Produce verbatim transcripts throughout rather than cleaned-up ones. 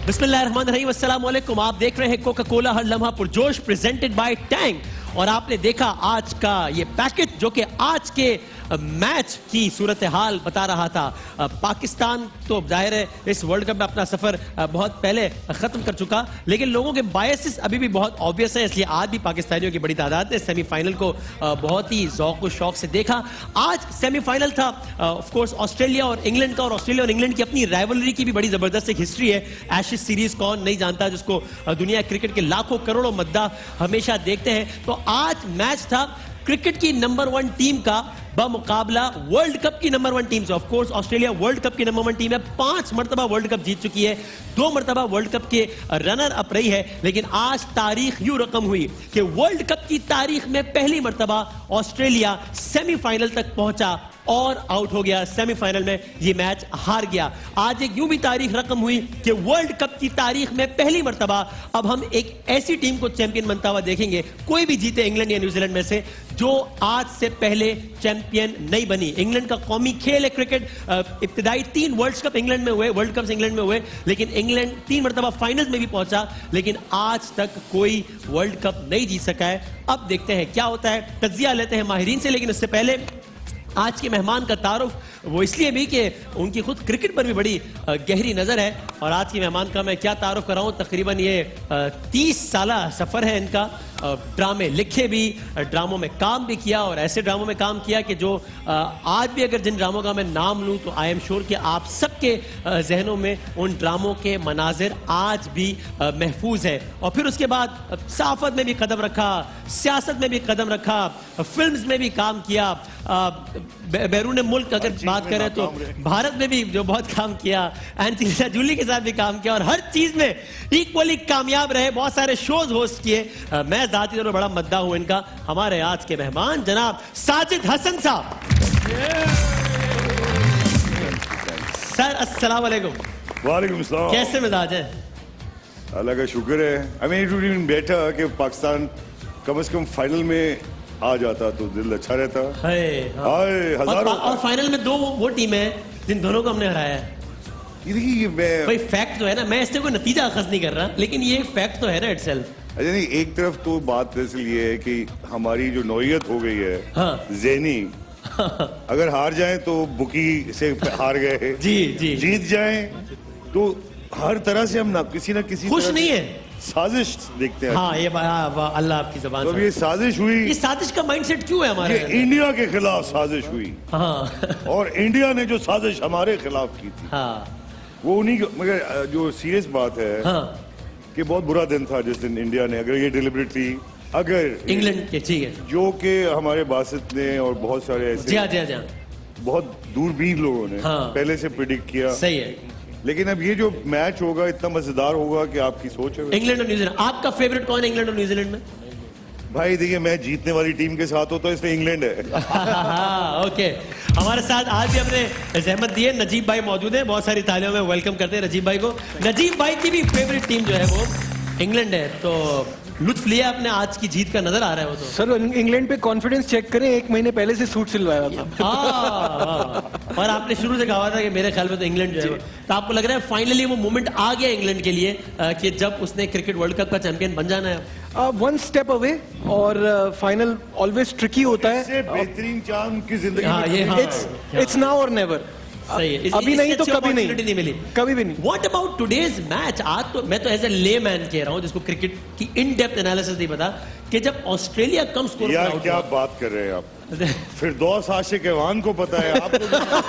बिस्मिल्लाहिर्रहमानिर्रहीम, अस्सलाम वालेकुम। आप देख रहे हैं कोका कोला हर लम्हा पुरजोश प्रेजेंटेड बाय टैंग। और आपने देखा आज का ये पैकेज जो कि आज के मैच की सूरत हाल बता रहा था। पाकिस्तान तो जाहिर है इस वर्ल्ड कप में अपना सफर बहुत पहले खत्म कर चुका, लेकिन लोगों के बायसेस अभी भी बहुत ऑब्वियस है, इसलिए आज भी पाकिस्तानियों की बड़ी तादाद ने सेमीफाइनल को बहुत ही ज़ौक़ और शौक से देखा। आज सेमीफाइनल था ऑफ कोर्स ऑस्ट्रेलिया और इंग्लैंड का, और ऑस्ट्रेलिया और इंग्लैंड की अपनी राइवलरी की भी बड़ी जबरदस्त एक हिस्ट्री है। एशेज सीरीज कौन नहीं जानता, जिसको दुनिया क्रिकेट के लाखों करोड़ों मद्दा हमेशा देखते हैं। तो आज मैच था क्रिकेट की नंबर वन टीम का बमुकाबला वर्ल्ड कप की नंबर वन टीम से। Of course Australia world cup की नंबर वन टीम है, पांच मरतबा वर्ल्ड कप जीत चुकी है, दो मरतबा वर्ल्ड कप के रनर अप रही है। लेकिन आज तारीख यूं रकम हुई कि वर्ल्ड कप की तारीख में पहली मरतबा ऑस्ट्रेलिया सेमीफाइनल तक पहुंचा और आउट हो गया। सेमीफाइनल में ये मैच हार गया। आज एक यूं भी तारीख रकम हुई कि वर्ल्ड कप की तारीख में पहली मरतबा अब हम एक ऐसी टीम को चैंपियन बनता हुआ देखेंगे, कोई भी जीते इंग्लैंड या न्यूजीलैंड में से, जो आज से पहले चैंपियन नहीं बनी। इंग्लैंड का कौमी खेल है क्रिकेट। इब्तिदाई तीन वर्ल्ड कप इंग्लैंड में हुए, वर्ल्ड कप इंग्लैंड में हुए, लेकिन इंग्लैंड तीन मरतबा फाइनल्स में भी पहुंचा, लेकिन आज तक कोई वर्ल्ड कप नहीं जीत सका है। अब देखते हैं क्या होता है, तज्जिया लेते हैं माहिरीन से। लेकिन उससे पहले आज के मेहमान का तारुफ वो इसलिए भी कि उनकी खुद क्रिकेट पर भी बड़ी गहरी नज़र है। और आज के मेहमान का मैं क्या तारुफ कर रहा हूँ, तकरीबन ये तीस साल सफ़र है इनका। ड्रामे लिखे भी, ड्रामों में काम भी किया, और ऐसे ड्रामों में काम किया कि जो आज भी अगर जिन ड्रामों का मैं नाम लूँ तो आई एम श्योर कि आप सबके जहनों में उन ड्रामों के मनाजिर आज भी महफूज है। और फिर उसके बाद सहाफ़त में भी कदम रखा, सियासत में भी कदम रखा, फिल्म्स में भी काम किया, बैरून मुल्क अगर बात करें तो भारत में भी जो बहुत काम किया, एंजेलिना जूली के साथ भी काम किया, और हर चीज में इक्वली कामयाब रहे, बहुत सारे शोज होस्ट किए। मैं जाती तौर पर बड़ा मद्दा हूं इनका। हमारे आज के मेहमान जनाब साजिद हसन साहब। सर अस्सलाम वालेकुम। वालेकुम सलाम। कैसे मिजाज है? अल्लाह का शुक्र है। I mean it would been better कि पाकिस्तान कम से कम फाइनल में आ जाता तो दिल अच्छा रहता है। हाँ। और, और फाइनल में दो वो टीम है जिन दोनों को हमने हराया है। ये मैं भाई फैक्ट तो है ना, मैं इससे कोई नतीजा अखज़ नहीं कर रहा, लेकिन ये फैक्ट तो है ना इटसेल्फ। अच्छा नहीं, एक तरफ तो बात इसलिए है कि हमारी जो नौयत हो गई है, हाँ। ज़हनी अगर हार जाए तो बुकी से हार गए, जी जी, जीत जाए तो हर तरह से हम ना किसी ना किसी खुश नहीं है, साजिश देखते हैं। हाँ, ये अल्लाह आपकी ज़बान तो ये साजिश हुई। ये साजिश का माइंडसेट क्यों है हमारे? ये इंडिया के खिलाफ साजिश हुई। हाँ। और इंडिया ने जो साजिश हमारे खिलाफ की थी, हाँ। वो उन्हीं, मगर जो सीरियस बात है, हाँ। कि बहुत बुरा दिन था जिस दिन इंडिया ने, अगर ये डिलिबरेटली, अगर इंग्लैंड के, ठीक है, जो कि हमारे बासित ने और बहुत सारे ऐसे जी हाँ, जी हाँ, जी हाँ, बहुत दूरबीन लोगों ने, हाँ। पहले से प्रिडिक्ट किया। सही है। लेकिन अब ये जो मैच होगा इतना मजेदार होगा कि आपकी सोच है। इंग्लैंड और न्यूजीलैंड, आपका फेवरेट कौन है इंग्लैंड और न्यूजीलैंड में? भाई देखिए, मैं जीतने वाली टीम के साथ होता, इसलिए इंग्लैंड है। ओके, हमारे साथ आज भी हमने जहमत दी है, नजीब भाई मौजूद है। बहुत सारी तालियों में वेलकम करते हैं नजीब भाई को। नजीब भाई की भी फेवरेट टीम जो है वो इंग्लैंड है, तो लुत्फ लिया अपने आज की जीत का, नजर आ रहा है वो तो। सर इंग्लैंड पे कॉन्फिडेंस चेक करें, एक महीने पहले से सूट सिलवाया था। हाँ, और आपने शुरू से कहा था कि मेरे ख्याल में तो इंग्लैंड जो है, तो आपको लग रहा है फाइनली वो मोमेंट आ गया इंग्लैंड के लिए कि जब उसने क्रिकेट वर्ल्ड कप का चैंपियन बन जाना है? वन स्टेप अवे, और फाइनल ऑलवेज ट्रिकी होता है। बेहतरीन चांद की जिंदगी, इट्स नाउ और नेवर। सही है, अभी नहीं तो कभी नहीं, नहीं मिली, कभी भी नहीं। What about today's match? आज तो मैं तो एज ए लेमैन कह रहा हूँ जिसको क्रिकेट की इन डेप्थ एनालिसिस नहीं पता, कि जब ऑस्ट्रेलिया कम स्कोर, यार क्या बात कर रहे हैं आप? फिरदौस आशिक एवान को पता है आपको?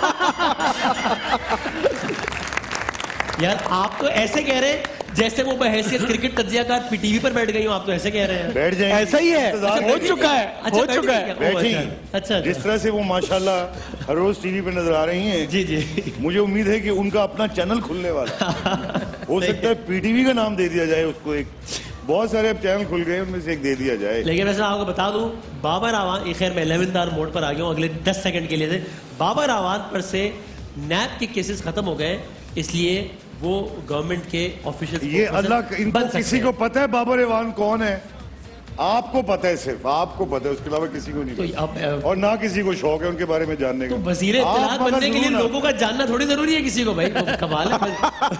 यार आप तो ऐसे कह रहे हैं जैसे वो बहैसियत क्रिकेट तज्जियाकार पीटीवी पर बैठ गई हूँ, आप तो ऐसे कह रहे हैं। बैठ जाए, ऐसा ही है, हो चुका है, हो चुका है। बैठी, अच्छा, जिस तरह से वो माशाल्लाह हर रोज टीवी पे नजर आ रही हैं, जी जी, मुझे उम्मीद है कि उनका अपना चैनल खुलने वाला हो सकता है, पीटीवी का नाम दे दिया जाए उसको। एक बहुत सारे अब चैनल खुल गए, उनमें से एक दे दिया जाए। लेकिन वैसे आपको बता दूं, बाबर आवान, खैर मैं इलेवेंथ आवर मोड पर आ गया हूँ अगले दस सेकंड के लिए से, बाबर आवान पर से नैब के केसेस खत्म हो गए, इसलिए वो गवर्नमेंट के ऑफिशियल, ये अल्लाह, इनको किसी को पता है बाबर एवान कौन है? आपको पता है, सिर्फ आपको पता है, उसके अलावा किसी को नहीं तो पता। अब, और ना किसी को शौक है उनके बारे में जानने का। तो वजीर इत्तलात बनने के लिए लोगों का जानना थोड़ी जरूरी है किसी को भाई, तो कमाल है।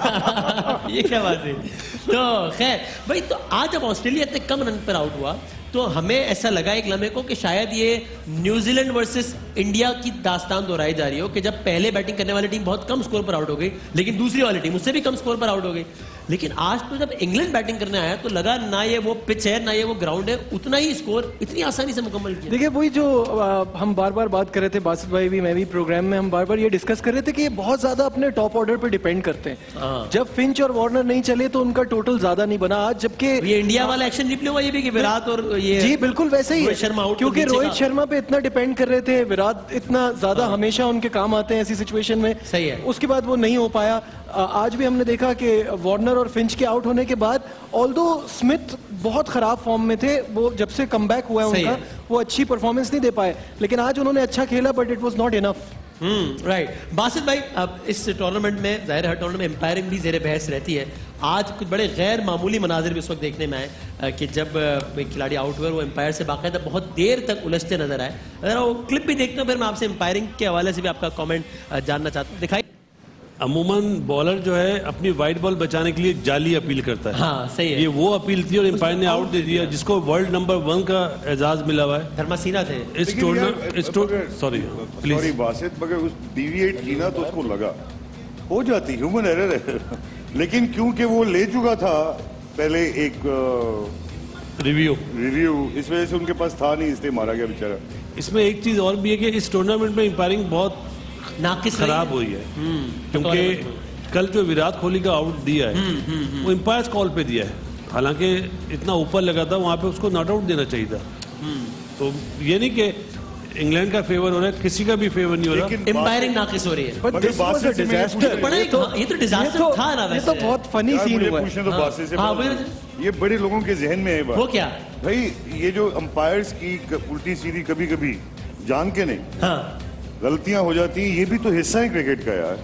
ये क्या बात है। तो खैर भाई, तो आज जब ऑस्ट्रेलिया इतने कम रन पर आउट हुआ तो हमें ऐसा लगा एक लम्हे को कि शायद ये न्यूजीलैंड वर्सेस इंडिया की दास्तान दोहराई जा रही हो कि जब पहले बैटिंग करने वाली टीम बहुत कम स्कोर पर आउट हो गई, लेकिन दूसरी वाली टीम उससे भी कम स्कोर पर आउट हो गई। लेकिन आज तो जब इंग्लैंड बैटिंग करने आया तो लगा ना ये वो पिच है ना ये वो ग्राउंड है, उतना ही स्कोर इतनी आसानी से मुकम्मल किया। देखिए वही जो आ, हम बार बार बात कर रहे थे, बासित भाई भी मैं भी प्रोग्राम में हम बार बार ये डिस्कस कर रहे थे कि ये बहुत ज्यादा अपने टॉप ऑर्डर पे डिपेंड करते हैं। जब फिंच और वार्नर नहीं चले तो उनका टोटल ज्यादा नहीं बना आज, जबकि ये इंडिया वाला एक्शन रिप्ले हुआ ये भी कि विराट और ये जी बिल्कुल वैसे ही शर्मा आउट, क्योंकि रोहित शर्मा पे इतना डिपेंड कर रहे थे, विराट इतना ज्यादा हमेशा उनके काम आते हैं ऐसी सिचुएशन में। सही है। उसके बाद वो नहीं हो पाया। आज भी हमने देखा कि वार्नर और फिंच के आउट होने के बाद ऑल्दो स्मिथ बहुत खराब फॉर्म में थे, वो जब से कमबैक हुआ है उनका, वो अच्छी परफॉर्मेंस नहीं दे पाए, लेकिन आज उन्होंने अच्छा खेला, but it was not enough. Hmm right. Basit भाई, अब इस टूर्नामेंट में जाहिर है टूर्नामेंट में एम्पायरिंग भी जेर बहस रहती है। आज कुछ बड़े गैर मामूली मनाजिर भी उस वक्त देखने में आए कि जब खिलाड़ी आउट हुए वो एम्पायर से बाकायदा बहुत देर तक उलझते नजर आए। अगर वो क्लिप भी देखते हो, फिर मैं आपसे एम्पायरिंग के हवाले से भी आपका कॉमेंट जानना चाहता हूँ। दिखाई। अमूमन बॉलर जो है अपनी वाइट बॉल बचाने के लिए जाली अपील करता है। हाँ, सही है। ये वो अपील थी और एम्पायर ने आउट दे दिया, जिसको वर्ल्ड नंबर वन का एजाज मिला हुआ है। धर्मासीना थे इस टूर्नामेंट सॉरी सॉरी बासित, मगर उस डिविएट की ना तो उसको लगा हो जाती, ह्यूमन एरर है। लेकिन क्योंकि वो ले चुका था पहले एक रिव्यू रिव्यू इस वजह से उनके पास था नहीं, इसलिए मारा गया बेचारा। इसमें एक चीज और भी है कि इस टूर्नामेंट में एम्पायरिंग बहुत नाकिस खराब हुई है, क्योंकि कल जो विराट कोहली का आउट दिया है वो एम्पायर्स कॉल पे दिया है, हालांकि इतना ऊपर लगा था, वहां पे उसको नॉट आउट देना चाहिए था। तो ये नहीं कि इंग्लैंड का फेवर हो रहा है, किसी का भी फेवर नहीं हो रहा, एम्पायरिंग नाकिस हो रही है। But this was a disaster। ये तो ये तो डिजास्टर था ना। ये तो बहुत फनी सीन हुआ पूछने तो बासित से, हाँ, ये बड़े लोगों के जहन में है बात। वो क्या भाई, ये जो अंपायर्स की उल्टी सीधी कभी कभी जान के नहीं हाँ गलतियां हो जाती हैं, ये भी तो हिस्सा है क्रिकेट का यार।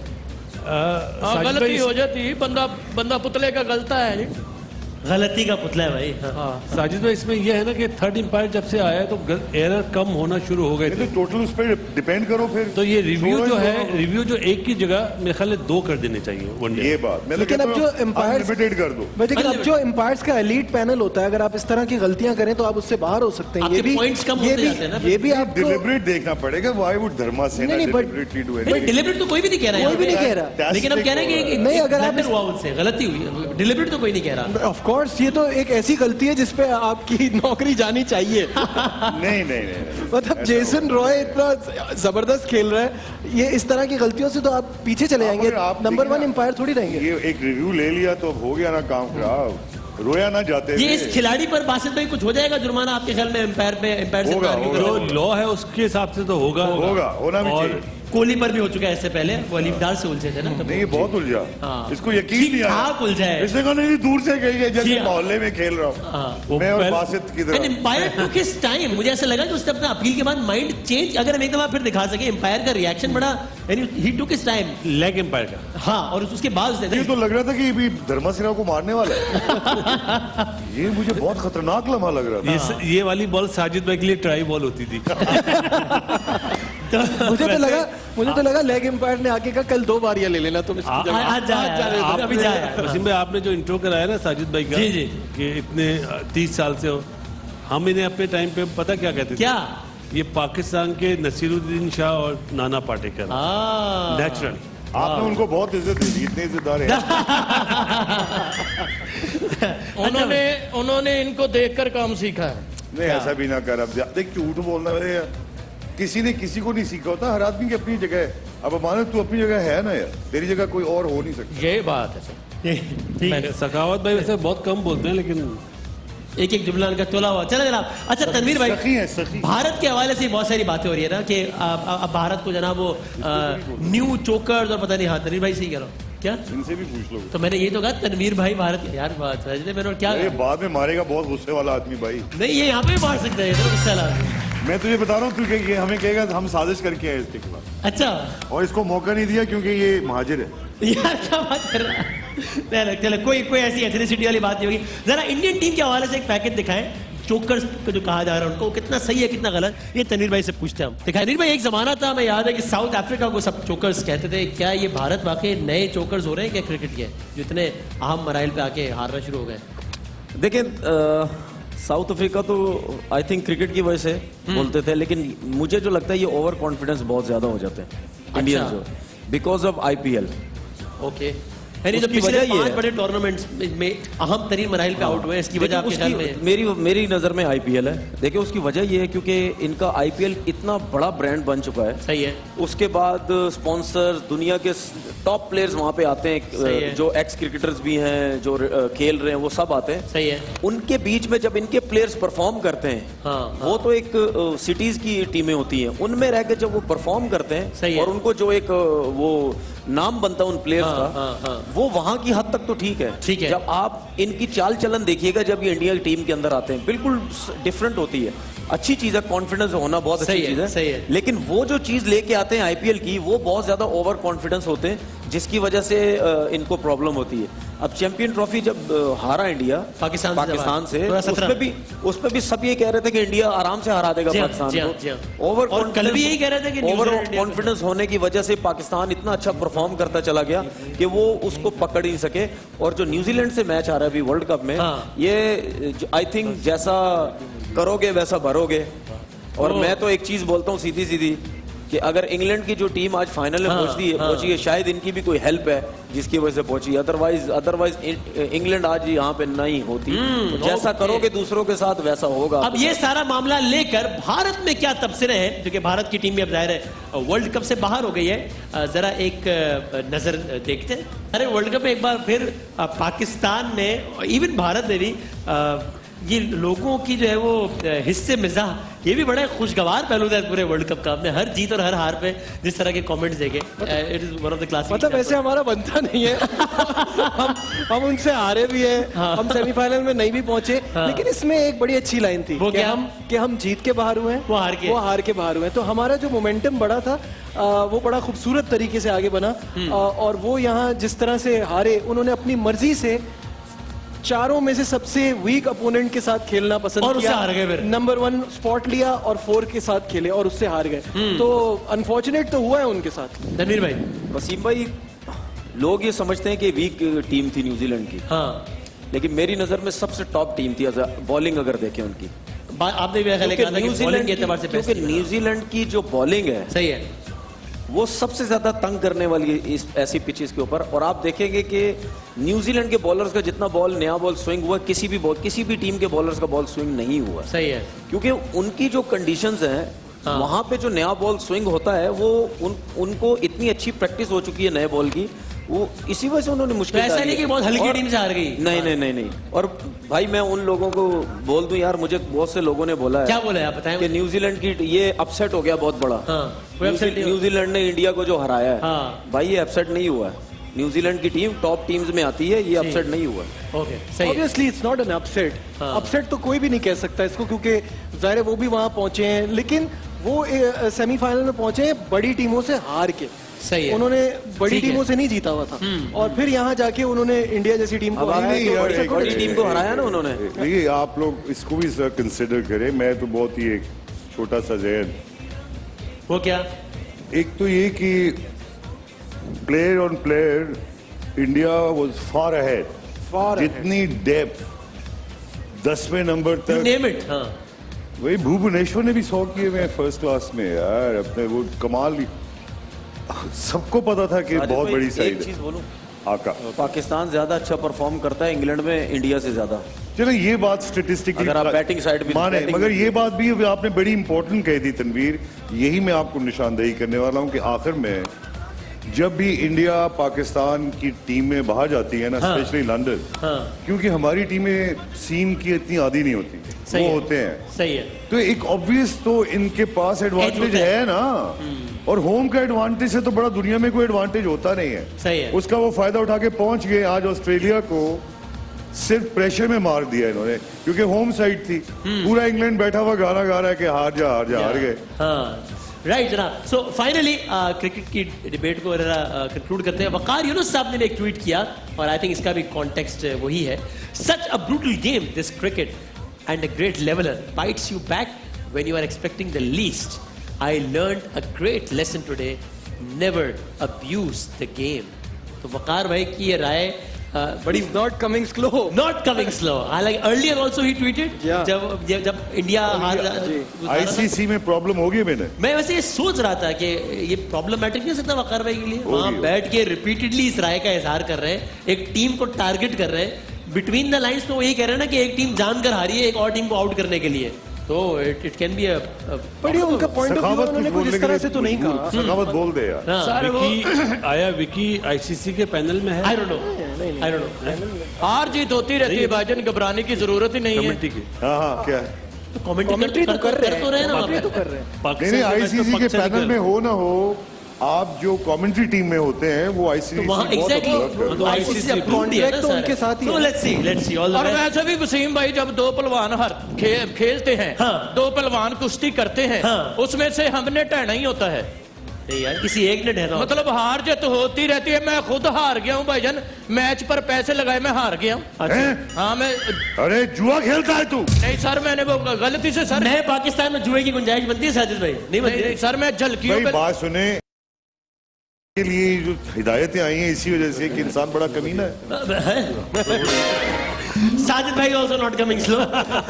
हाँ, गलती हो जाती है, बंदा बंदा पुतले का गलता है जी, गलती का पुतला है भाई। हाँ। साजिद भाई इसमें यह है ना कि थर्ड एम्पायर जब से आया है तो एरर कम होना शुरू हो गए थे। तो टोटल उस पर डिपेंड करो फिर। तो ये रिव्यू जो है, रिव्यू जो एक की जगह मेरे ख्याल में दो कर देने चाहिए वनडे। ये बात मैं लेकिन अब जो एम्पायर्स लिमिटेड कर दो, लेकिन अब जो एम्पायर्स का एलीट पैनल होता है, अगर आप इस तरह की गलतियां करें तो आप उससे बाहर हो सकते हैं। ये भी पॉइंट्स कम ये होते भी जाते हैं ना। ये भी आपको डिलिबरेट देखना पड़ेगा। Why would Dharmasena deliberately do it? Deliberate तो कोई भी नहीं कह रहा है, कोई भी नहीं कह रहा, लेकिन अब कह रहे हैं कि नहीं, अगर आप हुआ उनसे गलती हुई, डिलिबरेट तो कोई नहीं कह रहा। ऑफ कोर्स ये तो एक ऐसी गलती है जिसपे आपकी नौकरी जानी चाहिए। नहीं नहीं नहीं मतलब जेसन रॉय इतना जबरदस्त खेल रहा है, ये इस तरह की गलतियों से तो आप पीछे चले जाएंगे, नंबर वन एम्पायर थोड़ी रहेंगे। ये एक रिव्यू ले लिया तो हो गया ना काम खराब, रोया ना जाते। ये इस खिलाड़ी पर बासित भाई कुछ हो जाएगा जुर्माना आपके ख्याल में? एम्पायर पे एम्पायर से जो लॉ है उसके हिसाब से तो होगा होगा होना भी चाहिए। कोहली पर भी हो चुका है इससे पहले, वो अलीमदार से उलझे थे ना। नहीं, बहुत उलझा। हाँ। इसको यकीन नहीं आया उलझा है। इसने कहा नहीं दूर से गई है, जैसे मोहल्ले में खेल रहा हूँ मैं और बासित की तरह। एम्पायर टुक हिज टाइम, मुझे ऐसा लगा कि उसने अपना अपील के बाद माइंड चेंज, अगर हम एक दफा फिर दिखा सके एम्पायर का रिएक्शन बड़ा, ही took his time leg umpire का। हाँ, और उसके बाद ये तो लग रहा था कि अभी धर्मासेना को मारने वाला है। ये मुझे बहुत खतरनाक लम्हा लग रहा था। ये ये वाली बॉल साजिद भाई के लिए ट्राई बॉल होती थी। तो मुझे तो लगा मुझे तो लगा लेग एम्पायर ने आके कहा कल दो बार ये ले लेना तुम इसकी जगह। आज जा अभी जा। वसीम भाई आपने जो इंट्रो कराया ना साजिद भाई का, जी जी, कि इतने तीस साल से हो, हम इन्हें अपने टाइम पे पता क्या कहते थे? क्या? ये पाकिस्तान के नसीरुद्दीन शाह और नाना पाटेकर। नेचुरल। आपने उनको बहुत इज्जत दी, इतने इज्जतदार हैं। उन्होंने उन्होंने इनको देखकर काम सीखा है। नहीं, ऐसा भी ना कर, अब देख झूठ बोलना है, किसी ने किसी को नहीं सीखा होता, हर आदमी की अपनी जगह है। अब मानो तू अपनी जगह है ना यार, तेरी जगह कोई और हो नहीं सकता। ये बात है सर। सखावत भाई वैसे बहुत कम बोलते हैं, लेकिन एक एक जुमला उनका तोला हुआ। चलो जनाब, अच्छा तनवीर भाई, सखी है, सखी। भारत के हवाले से बहुत सारी बातें हो रही है ना कि अब भारत को जनाब वो न्यू चोकर्स और पता नहीं, हाँ तनवीर भाई सही कह रहा हूँ क्या? इनसे भी पूछ लो। तो मैंने ये तो कहा तनवीर भाई भारत के, यार बात मैंने क्या ये बाद में मारेगा, बहुत गुस्से वाला आदमी भाई। नहीं, ये यहाँ पे भी मार सकता है, तो गुस्सा वाला। मैं तुझे बता रहा हूँ, तू ये हमें कहेगा हम साजिश करके आए इसके खिलाफ। अच्छा, और इसको मौका नहीं दिया क्योंकि ये महाजिर है। यार क्या बात कर रहा है? चलो कोई कोई ऐसी एथनिसिटी वाली बात नहीं होगी। जरा इंडियन टीम के हवाले से एक पैकेज दिखाएं चोकर्स को जो कहा जा रहा है उनको कितना सही है कितना गलत, ये तनवीर भाई से पूछते हैं हम। देखा तनवीर भाई, एक जमाना था, हमें याद है कि साउथ अफ्रीका को सब चोकर्स कहते थे। क्या ये भारत वाकई नए चोकर्स हो रहे हैं क्या क्रिकेट के, जो इतने अहम मराइल पे आके हारना शुरू हो गए? देखिए, साउथ अफ्रीका तो आई थिंक क्रिकेट की वजह से बोलते थे, लेकिन मुझे जो लगता है ये ओवर कॉन्फिडेंस बहुत ज्यादा हो जाते हैं इंडियंस जो, बिकॉज ऑफ आईपीएल। ओके, यानी जो पिछले पांच बड़े टूर्नामेंट्स में अहम तरीन मराइल पे आउट हुए हैं, इसकी वजह आपके ख्याल में? मेरी मेरी नजर में आईपीएल है। देखिए, उसकी वजह ये है क्योंकि इनका आईपीएल इतना बड़ा ब्रांड बन चुका है। सही है। उसके बाद स्पॉन्सर्स, दुनिया के टॉप प्लेयर्स वहां पे आते हैं, जो एक्स क्रिकेटर्स भी हैं, जो खेल रहे हैं, वो सब आते हैं। सही है। उनके बीच में जब इनके प्लेयर्स परफॉर्म करते हैं, हाँ, वो तो एक सिटीज की टीमें होती हैं, उनमें रह के जब वो परफॉर्म करते हैं और उनको जो एक वो नाम बनता है उन प्लेयर्स हाँ, का, हाँ, हाँ। वो वहां की हद तक तो ठीक है। ठीक है। जब आप इनकी चाल चलन देखिएगा, जब ये इंडिया की टीम के अंदर आते हैं, बिल्कुल डिफरेंट होती है। अच्छी चीज है, कॉन्फिडेंस होना बहुत अच्छी चीज है, सही है। लेकिन वो जो चीज लेके आते हैं आईपीएल की, वो बहुत ज्यादा ओवर कॉन्फिडेंस होते हैं, जिसकी वजह से इनको प्रॉब्लम होती है। अब चैंपियन ट्रॉफी जब हारा इंडिया पाकिस्तान पाकिस्तान से, उसपे भी उसपे भी सब ये कह रहे थे कि इंडिया आराम से हरा देगा पाकिस्तान को। ओवर और कल भी यही कह रहे थे कि ओवर कॉन्फिडेंस होने की वजह से पाकिस्तान इतना अच्छा परफॉर्म करता चला गया कि वो उसको पकड़ ही नहीं सके। और जो न्यूजीलैंड से मैच आ रहा है अभी वर्ल्ड कप में, ये आई थिंक जैसा करोगे वैसा भरोगे। और मैं तो एक चीज बोलता हूँ सीधी सीधी कि अगर इंग्लैंड की जो टीम आज फाइनल में पहुंचती है पहुंची है, शायद इनकी भी कोई हेल्प है जिसकी वजह से पहुंची है, अदरवाइज अदरवाइज इंग्लैंड आज यहाँ पे नहीं होती। तो जैसा करोगे दूसरों के साथ वैसा होगा। अब ये सारा मामला लेकर भारत में क्या तबसरे हैं, क्योंकि भारत की टीम भी अब जाहिर है वर्ल्ड कप से बाहर हो गई है, जरा एक नजर देखते हैं। अरे वर्ल्ड कप में एक बार फिर पाकिस्तान ने, इवन भारत ने भी, ये लोगों की जो है वो हिस्से मिजाह, ये भी बड़ा खुशगवार पहलू था पूरे वर्ल्ड कप का। आपने हर जीत और हर हार पे जिस तरह के कमेंट्स देखे, it is one of the class. मतलब वैसे हमारा बनता नहीं है हम हम उनसे हारे भी हैं, हाँ। हम सेमीफाइनल में नहीं भी पहुंचे, हाँ। लेकिन इसमें एक बड़ी अच्छी लाइन थी कि हम कि हम जीत के बाहर हुए हैं, वो हार के वो हार के बाहर हुए हैं। तो हमारा जो मोमेंटम बड़ा था वो बड़ा खूबसूरत तरीके से आगे बना। और वो यहाँ जिस तरह से हारे, उन्होंने अपनी मर्जी से चारों में से सबसे वीक अपोनेंट के साथ खेलना पसंद और किया, उससे हार गए फिर। नंबर वन स्पॉट लिया और फोर के साथ खेले और उससे हार गए। तो अनफॉर्चुनेट तो हुआ है उनके साथ। तनवीर भाई, वसीम भाई, लोग ये समझते हैं कि वीक टीम थी न्यूजीलैंड की, हाँ, लेकिन मेरी नजर में सबसे टॉप टीम थी बॉलिंग अगर देखें उनकी। आपने भी न्यूजीलैंड के एतबार से, क्योंकि न्यूजीलैंड की जो बॉलिंग है, सही है, वो सबसे ज्यादा तंग करने वाली है इस ऐसी पिचेस के ऊपर। और आप देखेंगे कि न्यूजीलैंड के बॉलर्स का जितना बॉल नया बॉल स्विंग हुआ, किसी भी बॉल किसी भी टीम के बॉलर्स का बॉल स्विंग नहीं हुआ। सही है, क्योंकि उनकी जो कंडीशंस हैं, हाँ। वहां पे जो नया बॉल स्विंग होता है, वो उन उनको इतनी अच्छी प्रैक्टिस हो चुकी है नए बॉल की, वो इसी वजह से उन्होंने मुश्किल। ऐसा नहीं कि बहुत हल्की टीम से हार गई, नहीं नहीं नहीं नहीं। और भाई मैं उन लोगों को बोल दूं यार, मुझे बहुत से लोगों ने बोला है, क्या बोला है आप बताएं, कि न्यूजीलैंड की ये अपसेट हो गया बहुत बड़ा। हाँ, न्यूजीलैंड ने इंडिया को जो हराया है, हाँ। भाई ये अपसेट नहीं हुआ है। न्यूजीलैंड की टीम टॉप टीम्स में आती है, ये अपसेट नहीं हुआ है। ओके, सही। Obviously it's not an upset. Upset तो कोई भी नहीं कह सकता इसको, क्योंकि जाहिर है वो भी वहां पहुंचे हैं, लेकिन वो सेमीफाइनल में पहुंचे हैं बड़ी टीमों से हार के। सही है। उन्होंने बड़ी टीमों से नहीं जीता हुआ था, और फिर यहाँ जाके उन्होंने इंडिया जैसी टीम को हराया, तो बड़ी टीम को हराया ना उन्होंने। देखिए, आप लोग इसको भी सर कंसिडर करें। मैं तो बहुत ही एक छोटा सा जहन, वो क्या, एक तो ये कि player on player India was far ahead, जितनी डेप्थ दसवें नंबर तक, नेम इट, हाँ। वही भुवनेश्वर ने भी सौ किए हुए फर्स्ट क्लास में यार, अपने वो कमाल। सबको पता था कि बहुत बड़ी साइड चीज बोलूं, आका पाकिस्तान ज्यादा अच्छा परफॉर्म करता है इंग्लैंड में इंडिया से ज्यादा। चलो ये बात स्टेटिस्टिक, अगर आप बैटिंग साइड भी माने, मगर ये बात भी आपने बड़ी इंपॉर्टेंट कही थी तनवीर, यही मैं आपको निशानदेही करने वाला हूं कि आखिर में जब भी इंडिया पाकिस्तान की टीमें बाहर जाती है ना, स्पेशली हाँ, लंदन, हाँ, क्योंकि हमारी टीमें सीम की इतनी आदी नहीं होती, वो है, होते हैं, सही है, तो एक ऑब्वियस तो इनके पास एडवांटेज है ना। और होम का एडवांटेज से तो बड़ा दुनिया में कोई एडवांटेज होता नहीं है, सही है। उसका वो फायदा उठा के पहुंच गए। आज ऑस्ट्रेलिया को सिर्फ प्रेशर में मार दिया इन्होंने, क्योंकि होम साइड थी, पूरा इंग्लैंड बैठा हुआ गाना गा रहा है कि हार जा हार जा, हार गए। हाँ, राइट जनाब। सो फाइनली क्रिकेट की डिबेट को कंक्लूड करते हैं। वकार यूनुस साहब ने एक ट्वीट किया, और आई थिंक इसका भी कॉन्टेक्स्ट वही है। Such a brutal game this cricket, and a great leveler bites you back when you are expecting the least. I learned a great lesson today. Never abuse the game. तो वकार भाई की ये राय बड़ी not coming slow. Not coming slow. I like earlier also he tweeted. Yeah. जब जब जब India हार ICC में प्रॉब्लम होगी मैंने मैं वैसे ये सोच रहा था कि ये प्रॉब्लमैटिक नहीं हो सकता वकार भाई के लिए वहाँ बैठ के रिपीटेडली इस राय का इजहार कर रहे हैं एक टीम को टारगेट कर रहे हैं बिटवीन द लाइंस तो वो यही कह रहे हैं ना कि एक टीम जानकर हारी है एक और टीम को आउट करने के लिए तो it it can be a but ये उनका पॉइंट ऑफ व्यू उन्होंने कुछ इस तरह से तो नहीं कहा सखावत बोल दे यार सर वो विकी आया विकी आईसीसी के पैनल में है I don't know I don't know हार जीत होती रहती है भाईजान घबराने की जरूरत ही नहीं है कमेटी की हाँ हाँ क्या है तो कमेंट्री तो कर रहे हैं तो रहे हैं ना कमेंट्री तो कर रहे हैं नहीं नहीं आईसीसी के पैनल में हो ना हो आप जो कमेंट्री टीम में होते हैं वो आईसीसी तो वहाँ एग्जैक्टली आईसीसी अप्रूव्ड है ना तो उनके साथ ही तो let's see let's see all the और वैसे भी वसीम भाई जब दो पहलवान हर खे, खेलते हैं हाँ। दो पहलवान कुश्ती करते हैं हाँ। उसमें से हमने टहना ही होता है नहीं यार किसी एक ने ठहरा मतलब हार जीत होती रहती है मैं खुद हार गया हूँ भाईजान मैच पर पैसे लगाए मैं हार गया हूँ अच्छा हाँ मैं अरे जुआ खेलता है तू नहीं सर मैंने वो गलती से सर नए पाकिस्तान में जुए की गुंजाइश बनती है साजिद भाई नहीं नहीं, बनती नहीं, सर मैं झलकियों भाई पे बात सुने के लिए जो हिदायतें आई हैं इसी वजह से कि इंसान बड़ा कमीना है साजिद भाई also not coming slow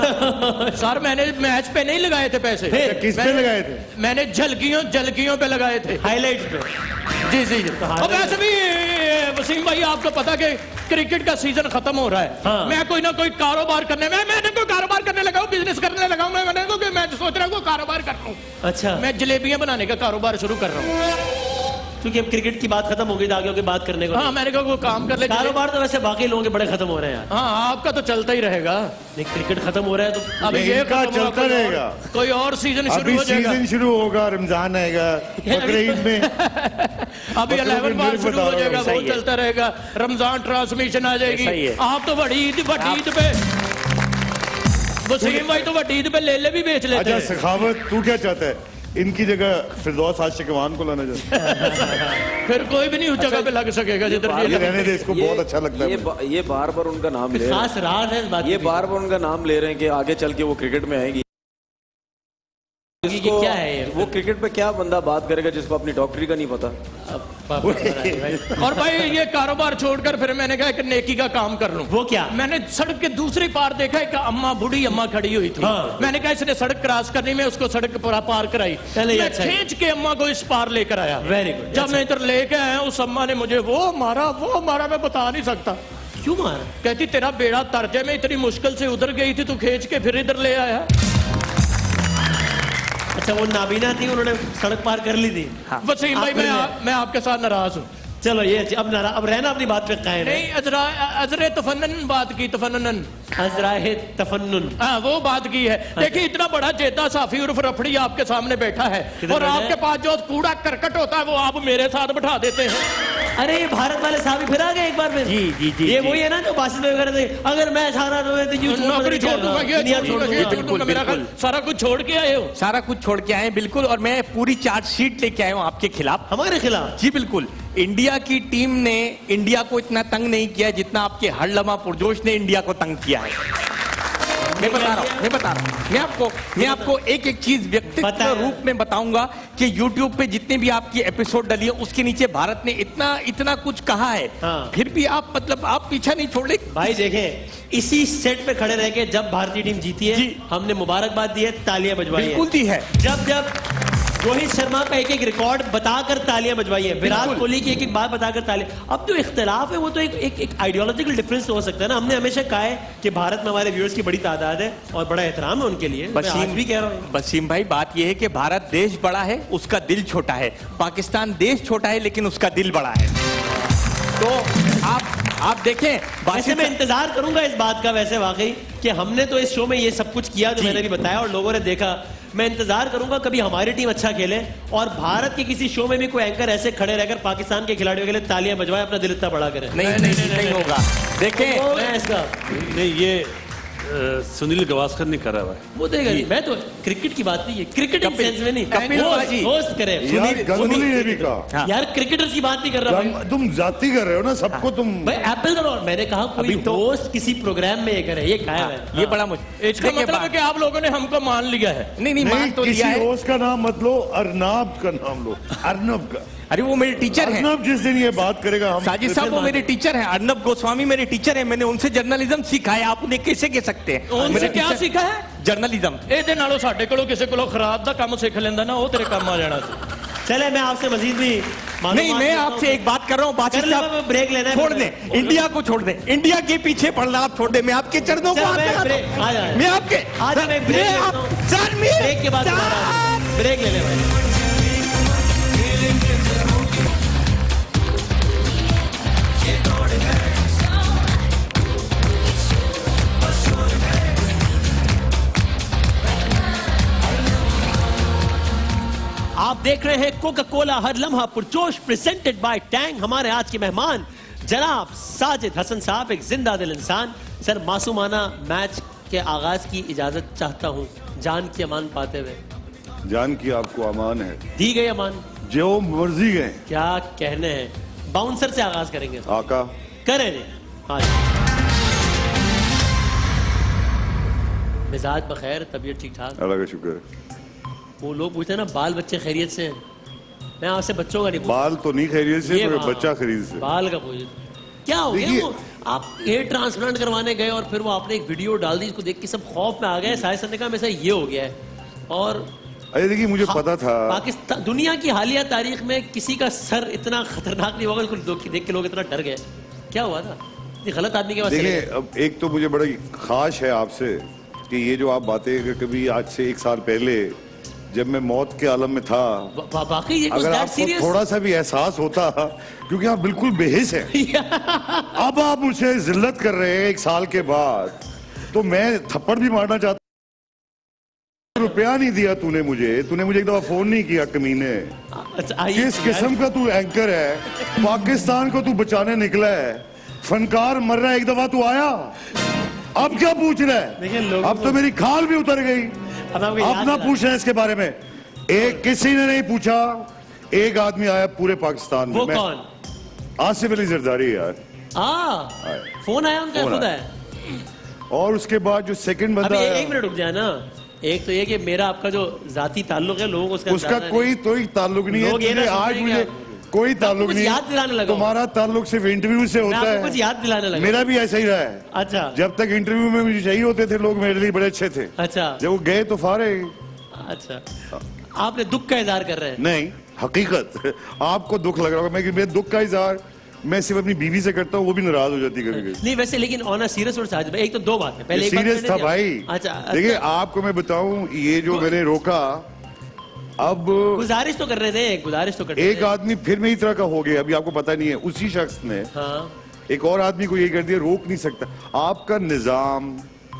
sir मैंने मैच पे नहीं लगाए थे पैसे फिर किस पे मैंने- लगाए थे मैंने झलकियों झलकियों पे लगाए थे हाइलाइट्स पे जी जी जी अब वैसे भी वसीम भाई आपको पता कि क्रिकेट का सीजन खत्म हो रहा है हाँ। मैं कोई ना कोई कारोबार करने में मैंने कोई कारोबार करने लगा हूँ बिजनेस करने लगा हूँ मैं मैंने तो मैं सोच रहा हूँ कोई कारोबार कर रहा हूँ अच्छा मैं जलेबियां बनाने का कारोबार शुरू कर रहा हूँ क्योंकि अब क्रिकेट की बात खत्म हो गई तो आगे की बात करने को हाँ नहीं। मैंने कहा वो काम कर ले कारोबार तो वैसे बाकी लोगों के बड़े खत्म हो रहे हैं यार हाँ आपका तो चलता ही रहेगा नहीं क्रिकेट खत्म हो रहा है तो अभी नहीं, ये इनका खत्म हुआ, चलता कोई और- रहेगा। कोई और सीजन शुरू अभी हो जाएगा सीजन शुरू होगा रमजान आएगा बकरीद में अभी बकरों के इलेवन बार मिल्क शुरू हो बता रहा जाएगा हूँ। वो सही है। चलता रहेगा रमजान ट्रांसमिशन आ जाएगी आप तो बड़ी ईद बड़ी ईद पे वसीम भाई तो बड़ी ईद पे ले ले भी बेच लेते अच्छा हैं सखावत तू क्या चाहता है इनकी जगह फिरदौस आशिक अमान को लाना चाहता है फिर कोई भी नहीं उस जगह पे लग सकेगा जिधर ये ये रहने दे इसको बहुत अच्छा लगता ये है बा, ये बार बार उनका नाम ले रहे हैं खास राज है इस बात ये की। बार बार उनका नाम ले रहे हैं कि आगे चल के वो क्रिकेट में आएंगी ये इसको- क्या है ये? वो क्रिकेट पे क्या बंदा बात करेगा जिसको अपनी डॉक्टरी का नहीं पता अब पापा भाई। और भाई ये कारोबार छोड़कर फिर मैंने कहा कि नेकी का काम कर लूं वो क्या मैंने सड़क के दूसरी पार देखा एक अम्मा बूढ़ी अम्मा खड़ी हुई थी हाँ। मैंने कहा इसने सड़क क्रॉस करनी मैं उसको सड़क पर पार कराई चले ये मैं अच्छा है। खींच के अम्मा को इस पार लेकर आया Very good, जब अच्छा। मैं इधर लेके आया उस अम्मा ने मुझे वो मारा वो मारा मैं बता नहीं सकता क्यों मारा कहती तेरा बेड़ा तर्ज है मैं इतनी मुश्किल से उधर गई थी तू खींच के फिर इधर ले आया अच्छा वो नाबीना थी उन्होंने सड़क पार कर ली थी वसीम भाई आप मैं फिर आप, मैं आपके साथ नाराज हूँ चलो ये अच्छी- अब नारा अब रहना अपनी बात पे कायम है नहीं अजरा अजरे तफन्नन बात की तफन्नन अजराहे तफन्नुन हाँ वो बात की है देखिए इतना बड़ा जेदा साफी उर्फ रफड़ी आपके सामने बैठा है किधर और बैठा है? आपके पास जो कूड़ा करकट होता है वो आप मेरे साथ बैठा देते हैं अरे ये भारत वाले साहब ही फिर आ गए एक बार में जी, जी, जी, ये जी। वही है ना जो बासित भाई वगैरह थे अगर मैं हारा तो मैं तो यूं छोड़ नौकरी छोड़ दूंगा ये दुनिया छोड़ दूंगा ये छोड़ दूंगा मेरा ख्याल सारा कुछ छोड़ के आए हो सारा कुछ छोड़ के आए हैं बिल्कुल और मैं पूरी चार्जशीट लेके आया हूं आपके खिलाफ हमारे खिलाफ जी बिल्कुल इंडिया की टीम ने इंडिया को इतना तंग नहीं किया जितना आपके हड़लमा पुरजोश ने इंडिया को तंग किया है मैं बता रहा हूं मैं बता रहा हूं मैं आपको मैं आपको एक एक चीज व्यक्तित्व पता है। रूप में बताऊंगा कि YouTube पे जितने भी आपकी एपिसोड डली है उसके नीचे भारत ने इतना इतना कुछ कहा है हाँ। फिर भी आप मतलब आप पीछा नहीं छोड़ रहे भाई देखें इसी सेट पे खड़े रह के जब भारतीय टीम जीती है जी। हमने मुबारकबाद दी है तालियां बजवाई है बिल्कुल दी है जब जब रोहित शर्मा का एक एक रिकॉर्ड बताकर तालियां बजवाई है विराट बिल्कुल। कोहली की एक एक बात बताकर तालियां अब जो इख्तिलाफ है वो तो एक एक, एक आइडियोलॉजिकल डिफरेंस हो सकता है ना हमने हमेशा कहा है कि भारत में हमारे व्यूअर्स की बड़ी तादाद है और बड़ा एहतराम है उनके लिए मैं आज भी कह रहा हूँ वसीम भाई बात यह है कि भारत देश बड़ा है उसका दिल छोटा है पाकिस्तान देश छोटा है लेकिन उसका दिल बड़ा है तो आप आप देखें वैसे बासित मैं इंतजार करूंगा इस बात का वैसे वाकई कि हमने तो इस शो में ये सब कुछ किया जो जी। मैंने भी बताया और लोगों ने देखा मैं इंतजार करूंगा कभी हमारी टीम अच्छा खेले और भारत के किसी शो में भी कोई एंकर ऐसे खड़े रहकर पाकिस्तान के खिलाड़ियों के लिए तालियां बजवाए अपना दिल इतना बड़ा करे नहीं नहीं नहीं, नहीं होगा देखें मैं इसका नहीं ये सुनील गावस्कर ने करा हुआ है। वो देगा नहीं, मैं तो क्रिकेट की बात नहीं है, क्रिकेट के सेंस में नहीं, कपिल बाजी। होस्ट करे यार गंगुली ने भी कहा, यार क्रिकेटर्स की बात नहीं कर रहा भाई। तुम जाति कर रहे हो ना सबको तुम भाई एप्पल और मैंने कहा कोई तो, होस्ट किसी प्रोग्राम में ये करे, ये गायब है। ये बड़ा मुझे इसका मतलब है कि आप लोगों ने हमको मान लिया है। नहीं नहीं मान तो लिया है। होस्ट का नाम मत लो, अर्नाब का नाम लो, अर्नब का। अरे वो मेरे टीचर हैं। अर्नब जिस दिन ये बात करेगा हम साजिद साहब वो मेरे टीचर हैं, अर्नब गोस्वामी मेरे टीचर हैं, मैंने उनसे जर्नलिज्म सीखा है, आप उन्हें कैसे कह सकते हैं? उनसे क्या सीखा है? जर्नलिज्म। ਇਹਦੇ ਨਾਲੋਂ ਸਾਡੇ ਕੋਲੋਂ ਕਿਸੇ ਕੋਲੋਂ ਖਰਾਬ ਦਾ ਕੰਮ ਸਿੱਖ ਲੈਂਦਾ ਨਾ, ਉਹ ਤੇਰੇ ਕੰਮ ਆ ਜਾਣਾ ਸੀ। चले मैं आपसे मजीद भी नहीं, मैं आपसे एक बात कर रहा हूँ, बादशाह साहब ब्रेक लेना है, छोड़ दें, इंडिया को छोड़ दें, इंडिया के पीछे पड़ना आप छोड़ दें, मैं आपके चरणों को हाथ लगाता हूं। मैं आपके आज मैं ब्रेक सर ब्रेक के बाद ब्रेक ले ले भाई। आप देख रहे हैं कोका कोला हर लम्हा पुरजोश प्रेजेंटेड बाय टैंग। हमारे आज के मेहमान जनाब साजिद हसन साहब, एक जिंदा दिल इंसान। सर मासूमाना मैच के आगाज की इजाजत चाहता हूं, जान की अमान पाते हुए। जान की आपको अमान है, दी गई अमान, जो मर्जी गए। क्या कहने हैं, बाउंसर से आगाज करेंगे आका करें जी। हाँ मिजाज बखैर, तबीयत ठीक ठाक? अल्लाह का शुक्र है। वो लोग पूछते हैं ना बाल बच्चे खैरियत से, मैं आपसे बच्चों का नहीं पूछता। बाल तो नहीं खैरियत से, ये पर हाँ, बच्चा खरीद से। बाल का पूछ क्या हो गया? वो आप हेयर ट्रांसप्लांट करवाने गए और फिर वो आपने एक वीडियो डाल दी, इसको देख के सब खौफ में आ गए। साहिद सर ने कहा मेरे ये हो गया है। और अरे देखिए मुझे पता था पाकिस्तान दुनिया की हालिया तारीख में किसी का सर इतना खतरनाक नहीं होगा, इसको देख के लोग इतना डर गए। क्या हुआ था? ये गलत आदमी के पास देखिए, अब एक तो मुझे बड़ा खास है आपसे कि ये जो आप बातें कभी आज से एक साल पहले जब मैं मौत के आलम में था, बाकी ये अगर आपको थोड़ा सा भी एहसास होता, क्योंकि आप बिल्कुल बेहिस हैं। अब आप मुझे जिल्लत कर रहे हैं एक साल के बाद, तो मैं थप्पड़ भी मारना चाहता। रुपया नहीं दिया तूने मुझे, तूने मुझे एक दफा फोन नहीं किया कमीने। अच्छा, किस किस्म का तू एंकर है? पाकिस्तान को तू बचाने निकला है, फनकार मर रहा है, एक दफा तू आया, अब क्या पूछ रहा है? अब तो मेरी खाल भी उतर गई। अपना पूछ रहे हैं इसके बारे में। एक किसी ने नहीं पूछा, एक आदमी आया पूरे पाकिस्तान में। वो कौन? आसिफ अली जरदारी यार। आ, फोन आया उनका, खुद आया। और उसके बाद जो सेकंड बंदा आया, एक मिनट रुक जाए ना। एक तो ये कि मेरा आपका जो जाती ताल्लुक है, लोगों को उसका उसका कोई तो ताल्लुक नहीं है। आज मुझे कोई ताल्लुक नहीं, याद दिलाने लगा। तुम्हारा ताल्लुक सिर्फ इंटरव्यू से होता है। कुछ याद दिलाने लगा। मेरा भी ऐसा ही रहा है। अच्छा, जब तक इंटरव्यू में मुझे चाहिए होते थे लोग, मेरे लिए बड़े अच्छे थे। अच्छा, जब वो गए तो फारे। अच्छा, आपने दुख का इजहार कर रहे हैं? नहीं, हकीकत। आपको दुख लग रहा होगा, मैं मैं दुख का इजहार मैं सिर्फ अपनी बीवी से करता हूँ, वो भी नाराज हो जाती कभी कभी। नहीं वैसे, लेकिन ऑन अ सीरियस और साजिद भाई, एक तो दो बात है। पहले सीरियस था भाई। अच्छा, देखिए आपको मैं बताऊं, ये जो मैंने रोका, अब गुजारिश तो कर रहे थे, गुजारिश तो कर रहे एक आदमी फिर मेरी तरह का हो गया, अभी आपको पता नहीं है, उसी शख्स ने हाँ। एक और आदमी को ये कर दिया। रोक नहीं सकता आपका निजाम,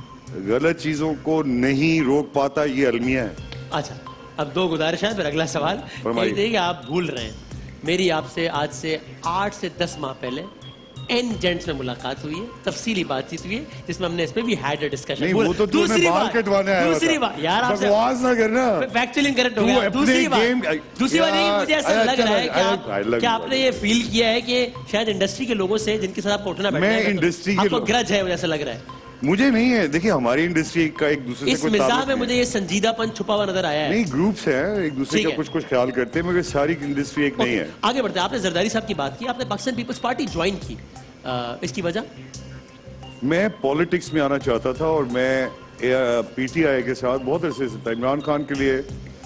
गलत चीजों को नहीं रोक पाता, ये अलमिया है। अच्छा, अब दो गुजारिश है, फिर अगला सवाल कि आप भूल रहे हैं, मेरी आपसे आज से आठ से दस माह पहले एन जेंट्स में मुलाकात हुई है, तफसीली बातचीत हुई है, जिसमें हमने इस पे भी हैड अ डिस्कशन। नहीं, वो तो दूसरी बात कटवाने आया था। दूसरी बात यार, आपसे बकवास ना करना, फैक्चुअली करेक्ट हो गया। दूसरी बात दूसरी बात ये मुझे ऐसा लग रहा है कि आप क्या आपने ये फील किया है कि शायद इंडस्ट्री के लोगों से जिनके साथ आपको उठना बैठना है, इंडस्ट्री आपको ग्रज है, ऐसा लग रहा है। मुझे नहीं है। देखिए हमारी इंडस्ट्री का एक दूसरे इस मिजाज में मुझे ये संजीदापन छुपा हुआ नजर आया है। नहीं, ग्रुप्स हैं, एक दूसरे का कुछ कुछ ख्याल करते हैं, मगर सारी इंडस्ट्री एक नहीं है। आगे बढ़ते हैं। आपने जरदारी साहब की बात की, आपने पाकिस्तान पीपल्स पार्टी ज्वाइन की, इसकी वजह? मैं पॉलिटिक्स में आना चाहता था और मैं पीटीआई के साथ बहुत अरसे से था। इमरान खान के लिए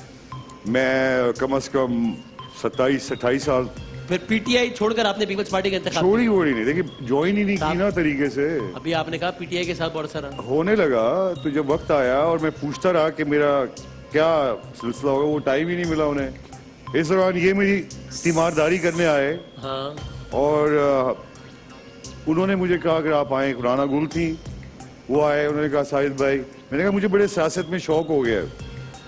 मैं कम से कम सत्ताईस अट्ठाईस साल। फिर पीटीआई छोड़कर आपने पीपल्स पार्टी का इंतखाब छोड़ी वोड़ी नहीं, देखिए ज्वाइन ही नहीं की ना तरीके से। अभी आपने कहा पीटीआई के साथ बहुत सारा होने लगा, तो जब वक्त आया और मैं पूछता रहा कि मेरा क्या सिलसिला होगा, वो टाइम ही नहीं मिला उन्हें। इस दौरान ये मेरी तीमारदारी करने आए। हाँ। और उन्होंने मुझे कहा अगर आप आए, खुराना गुल थी, वो आए, उन्होंने कहा साहिद भाई, मैंने कहा मुझे बड़े सियासत में शौक हो गया,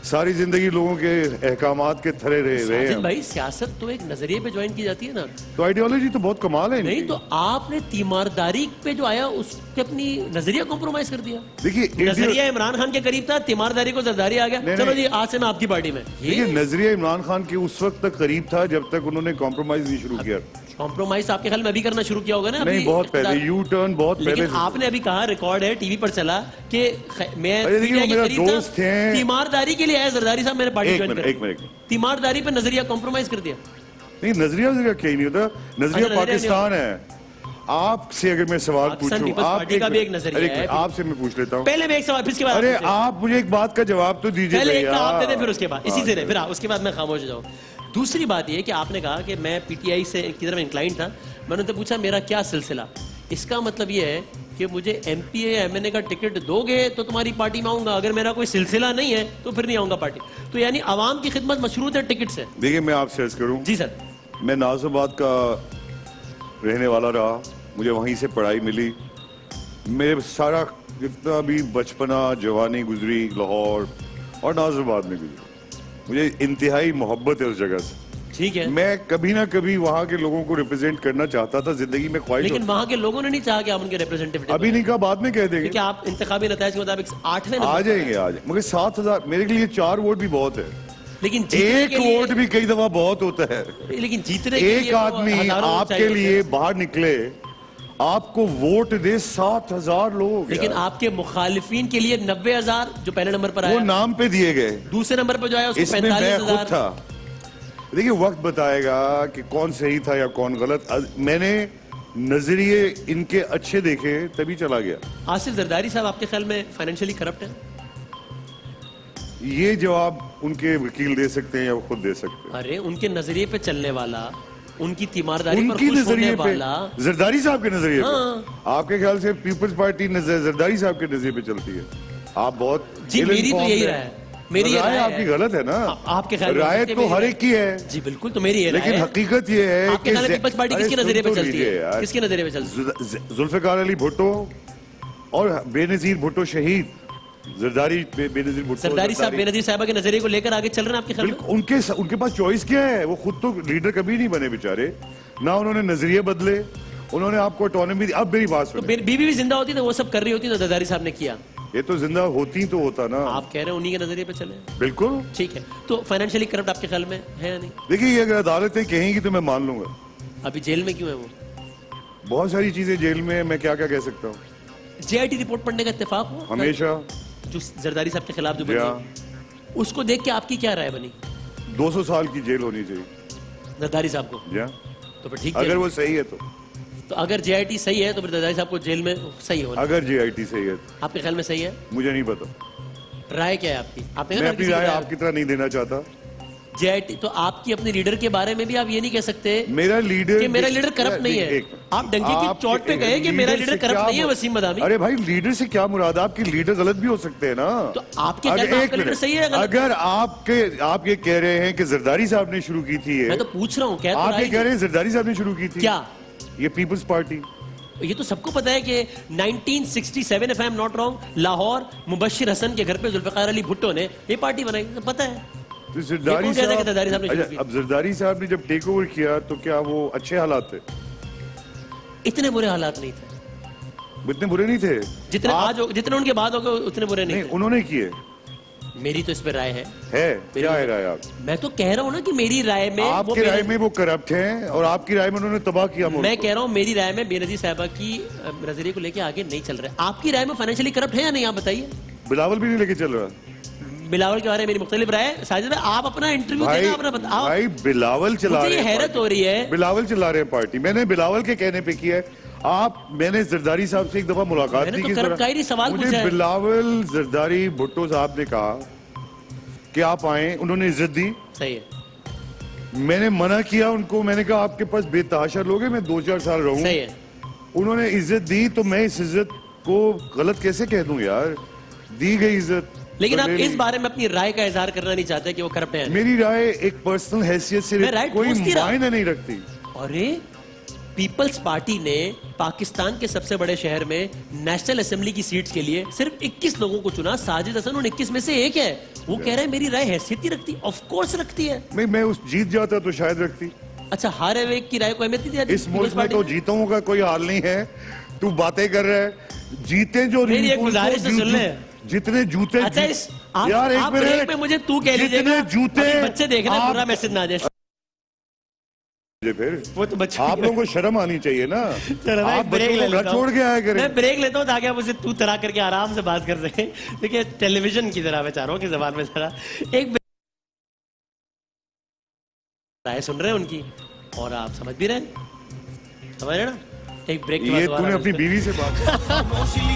सारी जिंदगी लोगों के अहकामात के थरे रहे रहे साजिद हैं। भाई सियासत तो एक नजरिए पे ज्वाइन की जाती है ना। तो आइडियोलॉजी तो बहुत कमाल है इनकी। नहीं तो आपने तीमारदारी पे जो आया उसके अपनी नजरिया कॉम्प्रोमाइज कर दिया। देखिए इंडिया- नजरिया इमरान खान के करीब था, तीमारदारी को जरदारी आ गया, नहीं, चलो नहीं। जी आज से मैं आपकी पार्टी में। देखिए नजरिया इमरान खान के उस वक्त तक करीब था जब तक उन्होंने कॉम्प्रोमाइज नहीं शुरू किया। कॉम्प्रोमाइज आपके ख्याल में अभी करना शुरू किया होगा ना? नहीं अभी बहुत पहले, इख्तियार- यू टर्न बहुत पहले लेकिन से- आपने अभी कहा, रिकॉर्ड है टीवी पर चला कि ख- मैं अरे देखिए, पीटीआई के मेरा करीब था, दोस्त हैं। तीमारदारी के लिए आया जरदारी साहब, मेरे पार्टी एक ज्वाइन मिनट कर। एक मिनट तीमारदारी पे नजरिया कॉम्प्रोमाइज कर दिया। नहीं नजरिया नजरिया क्या ही नहीं होता। नजरिया अच्छा, नजरिया पाकिस्तान है। आपसे अगर मैं सवाल पाकिस्तान पूछूं, पीपल्स आप पार्टी का भी एक नजरिया अरे, है। आपसे मैं पूछ लेता हूँ। पहले मैं एक सवाल, फिर उसके बाद अरे आप पूछें। आप मुझे एक बात का जवाब तो दीजिए पहले एक भैया। का आप दे दें, फिर उसके बाद इसी हाँ, से रहे, फिर आप- उसके बाद मैं खामोश हो जाऊं। दूसरी बात ये कि आपने कहा कि मैं पीटीआई से की तरफ इंक्लाइन था, मैंने उनसे पूछा मेरा क्या सिलसिला। इसका मतलब ये है कि मुझे एमपीए या एमएनए का टिकट दोगे तो तुम्हारी पार्टी में आऊंगा, अगर मेरा कोई सिलसिला नहीं है तो फिर नहीं आऊंगा पार्टी। तो यानी आवाम की खिदमत मशरूत है टिकट से। देखिए मैं आपसे अर्ज करूं, जी सर। मैं नाजिबाद का रहने वाला रहा, मुझे वहीं से पढ़ाई मिली। मेरे सारा जितना भी बचपना जवानी गुजरी लाहौर और नाजिबाद में गुजरी, मुझे इंतहाई मोहब्बत है उस जगह से। ठीक है, मैं कभी ना कभी वहाँ के लोगों को रिप्रेजेंट करना चाहता था, जिंदगी में ख्वाहिश लेकिन होती। वहां के लोगों ने नहीं चाहा कि आप उनके रिप्रेजेंटेटिव अभी नहीं कहा, बाद में कह देंगे। क्योंकि आप इंतखाबी नतायज के मुताबिक आठवें आ नंबर पर जाएंगे आज, मगर सात हजार मेरे लिए चार वोट भी बहुत है। लेकिन जीतने एक के लिए- वोट भी कई दफा बहुत होता है। लेकिन जीतने के लिए एक तो आदमी हजारों वोट आपके चाहिए लिए होते हैं। बाहर निकले, आपको वोट दे सात हजार लोग, लेकिन यार। आपके मुखालिफिन के लिए नब्बे हजार जो पहले नंबर पर वो आया, नाम पे दिए गए, दूसरे नंबर पर जो आया उसको इसमें पैंतालीस मैं खुद हजार। था। देखिए वक्त बताएगा कि कौन सही था या कौन गलत। अ- मैंने नजरिए इनके अच्छे देखे तभी चला गया। आसिफ जरदारी साहब आपके ख्याल में फाइनेंशियली करप्ट है? ये जवाब उनके वकील दे सकते हैं या वो खुद दे सकते हैं। अरे उनके नजरिए पे चलने वाला, उनकी तीमारदारी पर उनकी खुश होने नजरिए पे, वाला। जरदारी साहब के नजरिए हाँ। पे, आपके ख्याल से पीपल्स पार्टी नजर- जरदारी साहब के नजरिए पे चलती है। आप बहुत जी, ill मेरी तो informed यही हैं। राय है। मेरी ये राय राय आपकी है। गलत है ना। आ- आपके ख्याल में राय उसके तो मेरी हर राय- एक की है, जी बिल्कुल, तो मेरी ये राय लेकिन है। हकीकत ये है आपके ख्याल में जे- पीपल्स पार्टी अरे किसके सुन नजरिए पे तो चलती लीजिए है? यार। किसके नजरिए पे चलती है? जु- जु- जुल्फिकार अली भुट्टो और बेनजीर भुट्टो शहीद, जरदारी बे- बेनजीर भुट्टो सरदारी साहब जरदारी- बेनजीर साहबा के नजरिए को लेकर आगे चल रहे हैं आपके ख्याल में? बिल्कुल, उनके उनके पास चॉइस क्या है? वो खुद तो लीडर कभी नहीं बने बेचारे, ना उन्होंने नजरिए बदले, उन्होंने आपको ऑटोनॉमी दी। अब मेरी बात तो सुनो, बे- बीवी भी जिंदा होती तो वो सब कर रही होती तो जरदारी साहब ने किया। ये तो जिंदा होती तो होता ना। आप कह रहे हैं उन्हीं के नजरिए पे चले, बिल्कुल। ठीक है। तो फाइनेंशियली करप्ट आपके ख्याल में है या नहीं? देखिए ये अगर अदालतें कहेंगी तो मैं मान लूंगा। अभी जेल में क्यों है वो? बहुत सारी चीजें जेल में, मैं क्या क्या कह सकता हूँ। जेआईटी रिपोर्ट पढ़ने का इत्तेफाक हुआ हमेशा जो जरदारी साहब के खिलाफ जो जी हाँ। बनी, उसको देख के आपकी क्या राय बनी दो सौ साल की जेल होनी चाहिए। जरदारी साहब को? जी हाँ। तो फिर ठीक अगर है। वो सही है तो, तो अगर जेआईटी सही है तो फिर जरदारी साहब को जेल में सही होना। अगर जेआईटी सही है तो, आपके ख्याल में सही है? मुझे नहीं पता। राय क्या है आपकी? आपने मैं अपनी राय आपकी तरह नहीं देना चाहता। जेआईटी तो आपकी अपने लीडर के बारे में भी आप ये नहीं कह सकते मेरा लीडर कि मेरा लीडर करप्ट नहीं है। एक- आप डंके की आप- चोट पे कहे कि मेरा लीडर से करप्ट क्या नहीं है मु- वसीम मदामी। अरे भाई लीडर से क्या मुराद है? आपके लीडर गलत भी हो सकते हैं ना। तो आपके अगर- ख्याल में एक आपका लीडर मिनट, सही है गलत? अगर आपके आप ये कह रहे हैं कि जरदारी साहब ने शुरू की थी ये, मैं तो पूछ रहा हूँ, कह तो आप रहा ये ही कह रहे हैं जरदारी साहब ने शुरू की थी क्या? ये पीपल्स पार्टी। ये तो सबको पता है कि nineteen sixty seven if I am not wrong Lahore Mubashir Hasan के घर पे जुल्फिकार अली भुट्टो ने ये पार्टी बनाई, तो पता है। तो ये जरदारी कौन कहता है कि साहब जरदारी साहब ने शुरू अच्छा, की? अब जरदारी साहब ने जब टेक ओवर किया तो क्या वो अच्छे हालात थे? इतने बुरे हालात नहीं थे इतने बुरे नहीं थे जितने आप- आज हो, जितने उनके बाद हो गए उतने बुरे नहीं नहीं थे। उन्होंने किए मेरी तो इस पे राय है। है। क्या है राय आप? मैं तो कह रहा हूँ ना कि मेरी राय में वो आपकी राय बेनजीर- में वो करप्ट हैं और आपकी राय में उन्होंने तबाह किया मुल्क मैं को। कह रहा हूँ मेरी राय में बेनजीर साहबा की अ, नजरिए को लेके आगे नहीं चल रहे। आपकी राय में फाइनेंशियली करप्ट है या नहीं, आप बताइए। बिलावल भी नहीं लेके चल रहा बिलावल के बारे में मेरी मुख्तलिफ राय है। साजिद भाई आप अपना इंटरव्यू भाई। देना, अपना बताओ। भाई बिलावल चला मुझे रहे ये हैं हैरत पार्टी। हो रही है। बिलावल चला रहे हैं पार्टी। मैंने बिलावल के कहने पे किया है। आप मैंने जरदारी साहब से एक दफा मुलाकात मैंने की तो कि करप्ट जरा- का ही नहीं सवाल मुझे पूछा है। बिलावल जरदारी भुट्टो साहब ने कहा कि आप आए, उन्होंने इज्जत दी। सही है, मैंने मना किया उनको, मैंने कहा आपके पास बेतहाशा लोग हैं, मैं दो चार साल रहूं। सही है। उन्होंने इज्जत दी तो मैं इस इज्जत को गलत कैसे कह दूं यार? दी गई इज्जत। लेकिन तो आप ले इस ली। बारे में अपनी राय का इजहार करना नहीं चाहते कि वो करप्ट है। मेरी राय एक पर्सनल हैसियत से मैं राय कोई पूछती रहा। मायने नहीं रखती। अरे पीपल्स पार्टी ने पाकिस्तान के सबसे बड़े शहर में नेशनल असेंबली की सीट्स के लिए सिर्फ इक्कीस लोगों को चुना। साजिद हसन उन इक्कीस में से एक है। वो कह रहे हैं मेरी राय हैसियत ही रखती। ऑफ कोर्स रखती है। मैं मैं उस जीत जाता तो शायद रखती। अच्छा, हारे हुए की राय को अहमियत नहीं दी? इस मुल्क में तो जीतों का कोई हाल नहीं है। तू बातें कर रहा है। जीते जो मेरी एक गुजारिश तो सुन ले। जितने जूते अच्छा, इस आप, यार एक आप ब्रेक में मुझे तू कह लीजिएगा, जूते बच्चे देख रहे हैं, पूरा मैसेज ना आ जाए फिर। वो तो बच्चे आप लोगों को शर्म आनी चाहिए ना। चलो मैं आप ब्रेक ले घर लेता छोड़ के आया करें। मैं ब्रेक लेता हूँ ताकि आप मुझे तू तरा करके आराम से बात कर सकें। देखिए टेलीविजन की तरह मैं चाह रहा हूँ कि जबान में जरा एक राय सुन रहे हैं उनकी और आप समझ भी रहे हैं, समझ रहे ना। एक ब्रेक ये तूने अपनी बीवी से बात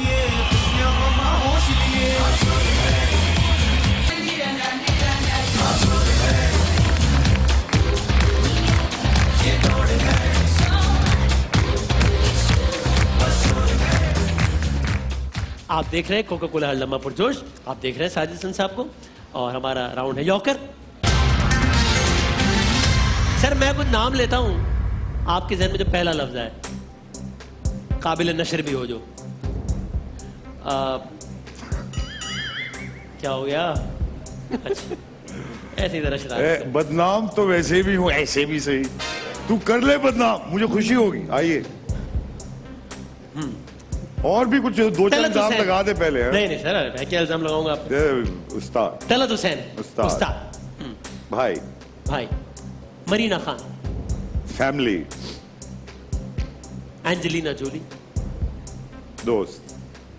आप देख रहे हैं कोका कोला हर लम्हा पुरजोश। आप देख रहे हैं साजिद हसन साहब को और हमारा राउंड है यॉकर। सर मैं कुछ नाम लेता हूं, आपके जहन में जो पहला लफ्ज है काबिल नशर भी हो जो आ, क्या हो गया? अच्छा, ऐसी तरह शरारत। बदनाम तो वैसे भी हूँ, ऐसे भी सही। तू कर ले बदनाम, मुझे खुशी होगी। आइए और भी कुछ दो चार इल्जाम लगा दे पहले। है? नहीं नहीं सर, मैं क्या इल्जाम लगाऊंगा आप पे? उस्ताद तलत हुसैन उस्ताद, उस्ताद भाई भाई Marina Khan, family, Angelina Jolie, दोस्त,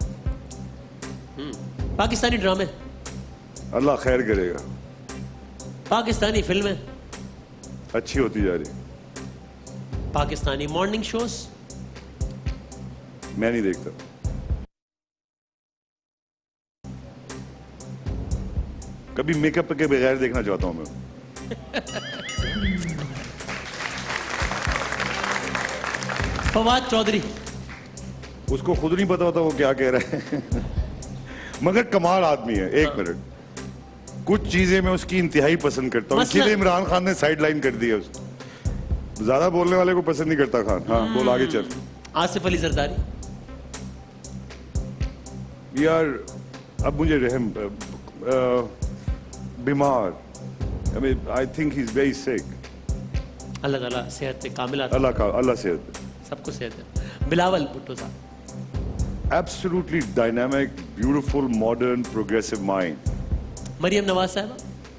पाकिस्तानी ड्रामे, अल्लाह खैर करेगा, पाकिस्तानी फिल्में अच्छी होती जा रही, पाकिस्तानी मॉर्निंग शोज मैं नहीं देखता, कभी मेकअप के बगैर देखना चाहता हूं मैं। फवाद चौधरी, उसको खुद नहीं पता होता वो क्या कह रहा है मगर कमाल आदमी है। एक मिनट, कुछ चीजें मैं उसकी इंतहाई पसंद करता हूँ, इसीलिए इमरान खान ने साइड लाइन कर दिया उसको। ज्यादा बोलने वाले को पसंद नहीं करता खान। हाँ बोल, आगे चल। आसिफ अली जरदारी, यार अब मुझे रहम, बीमार, I mean I think he is very sick. Allah ताला सेहत से कामिल आता अल्लाह का अल्लाह सेहत, सबको सेहत है। बिलावल भुट्टो साहब, absolutely dynamic, beautiful, modern, progressive mind. Maryam Nawaz साहबा,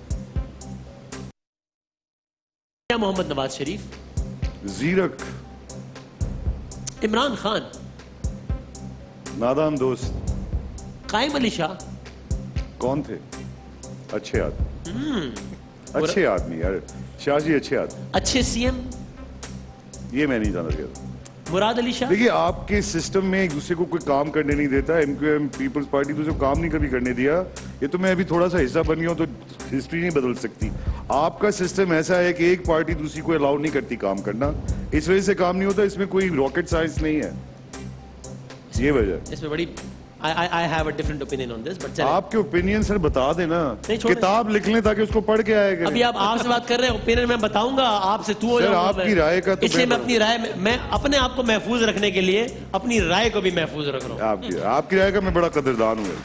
मोहम्मद नवाज शरीफ, जीरक, इमरान खान, नादान दोस्त, कायम अली शाह। कौन थे? अच्छे आदमी, अच्छे आदमी यार, शाह जी अच्छे आदमी, अच्छे सीएम, ये मैं नहीं जाना चाहता। मुराद अली शाह। देखिए आपके सिस्टम में एक दूसरे को कोई काम करने नहीं देता। एमक्यूएम पीपल्स पार्टी दूसरे को काम नहीं कभी करने दिया। ये तो मैं अभी थोड़ा सा हिस्सा बन गया हूं तो हिस्ट्री नहीं बदल सकती। आपका सिस्टम ऐसा है कि एक पार्टी दूसरी को अलाउ नहीं करती काम करना, इस वजह से काम नहीं होता। इसमें कोई रॉकेट साइंस नहीं है, ये वजह। इसमें बड़ी I, I, I have a different opinion on this, but चलें। आपके ओपिनियन सर बता देना, किताब लिख लें ताकि उसको पढ़ के आया करें। अभी आप आपसे बात कर रहे हैं, ओपिनियन मैं बताऊंगा, आपसे तू हो जाऊंगा। आपकी राय का तो इसलिए मैं अपनी राय में, मैं अपने आप को महफूज रखने के लिए अपनी राय को भी महफूज रख रहा हूँ। आपकी आपकी राय का मैं बड़ा कदरदान हूँ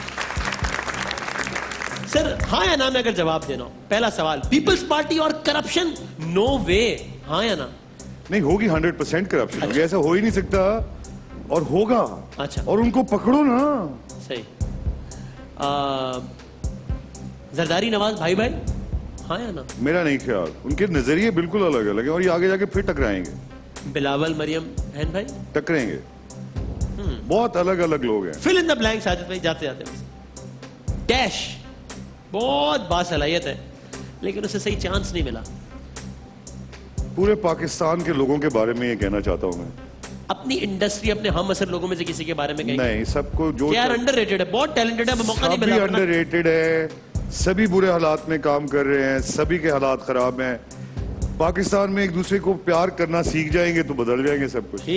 सर। हाँ या ना में अगर जवाब देना हो, पहला सवाल, पीपल्स पार्टी और करप्शन, नो वे, हाँ या ना? नहीं होगी, हंड्रेड परसेंट करप्शन होगी, ऐसा हो ही नहीं सकता और होगा। अच्छा, और उनको पकड़ो ना। सही। जरदारी नवाज भाई भाई, हाँ या ना? मेरा नहीं ख्याल, उनके नजरिए बिल्कुल अलग अलग हैं और ये आगे जाके फिर टकराएंगे। बिलावल मरियम बहन भाई टकरेंगे, बहुत अलग अलग लोग हैं। Fill in the blank Sajid भाई, जाते जाते बस। डैश बहुत बासलाहियत है लेकिन उसे सही चांस नहीं मिला। पूरे पाकिस्तान के लोगों के बारे में ये कहना चाहता हूं मैं, अपनी इंडस्ट्री, अपने हम असर लोगों में से किसी के बारे में कहेंगे? नहीं, सबको जो यार अंडररेटेड है, बहुत टैलेंटेड है, मौका नहीं मिला। अंडररेटेड है, सभी बुरे हालात में काम कर रहे हैं, सभी के हालात खराब हैं। पाकिस्तान में एक दूसरे को प्यार करना सीख जाएंगे तो बदल जाएंगे सब कुछ।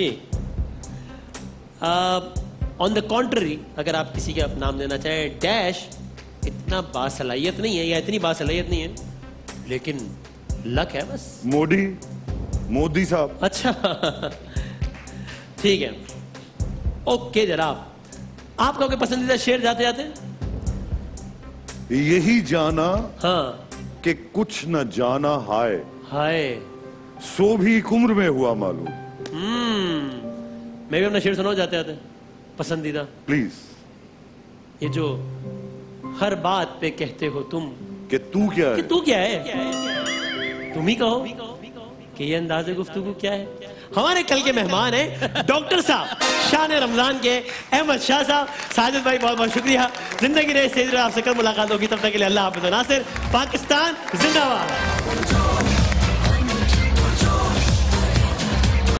ऑन द कॉन्ट्ररी, अगर आप किसी का नाम देना चाहें, डैश इतना बासलाहियत नहीं है या इतनी बासलाहियत नहीं है लेकिन लक है बस। मोदी मोदी साहब। अच्छा ठीक है, ओके जनाब, आपका कोई पसंदीदा शेर जाते जाते? यही जाना हाँ कि कुछ न जाना हाय, हाय। सो भी एक उम्र में हुआ मालूम। हम्म मैं भी अपना शेर सुनाओ जाते जाते, पसंदीदा। प्लीज। ये जो हर बात पे कहते हो तुम कि तू क्या है, कि तू क्या है, तुम ही कहो कि ये अंदाज़े गुफ्तगू क्या है। हमारे कल के मेहमान हैं डॉक्टर साहब, शान रमजान के अहमद शाह साहब। साजिद भाई बहुत बहुत शुक्रिया। जिंदगी रहे, आपसे कल मुलाकात होगी, तब तक के लिए अल्लाह हाफ़िज़। नासिर, पाकिस्तान जिंदाबाद।